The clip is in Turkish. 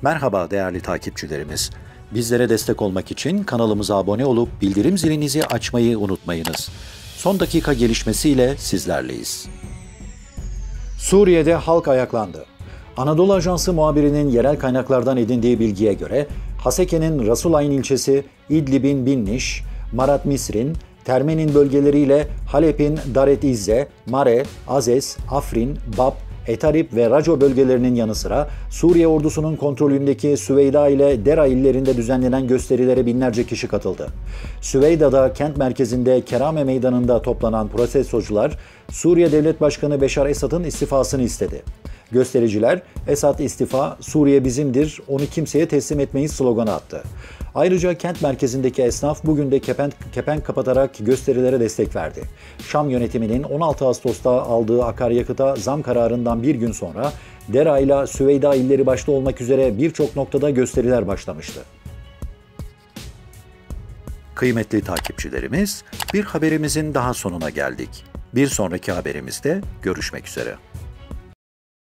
Merhaba değerli takipçilerimiz. Bizlere destek olmak için kanalımıza abone olup bildirim zilinizi açmayı unutmayınız. Son dakika gelişmesiyle sizlerleyiz. Suriye'de halk ayaklandı. Anadolu Ajansı muhabirinin yerel kaynaklardan edindiği bilgiye göre Haseke'nin Rasulayn ilçesi, İdlib'in Binniş, Marat Misrin, Termen'in bölgeleriyle Halep'in Daret İzze, Mare, Azez, Afrin, Bab, Etarip ve Raco bölgelerinin yanı sıra Suriye ordusunun kontrolündeki Süveyda ile Dera illerinde düzenlenen gösterilere binlerce kişi katıldı. Süveyda'da kent merkezinde Kerame Meydanı'nda toplanan protestocular Suriye Devlet Başkanı Beşar Esad'ın istifasını istedi. Göstericiler "Esad istifa, Suriye bizimdir, onu kimseye teslim etmeyiz" sloganı attı. Ayrıca kent merkezindeki esnaf bugün de kepenk kapatarak gösterilere destek verdi. Şam yönetiminin 16 Ağustos'ta aldığı akaryakıta zam kararından bir gün sonra Dera ile Süveyda illeri başta olmak üzere birçok noktada gösteriler başlamıştı. Kıymetli takipçilerimiz, bir haberimizin daha sonuna geldik. Bir sonraki haberimizde görüşmek üzere.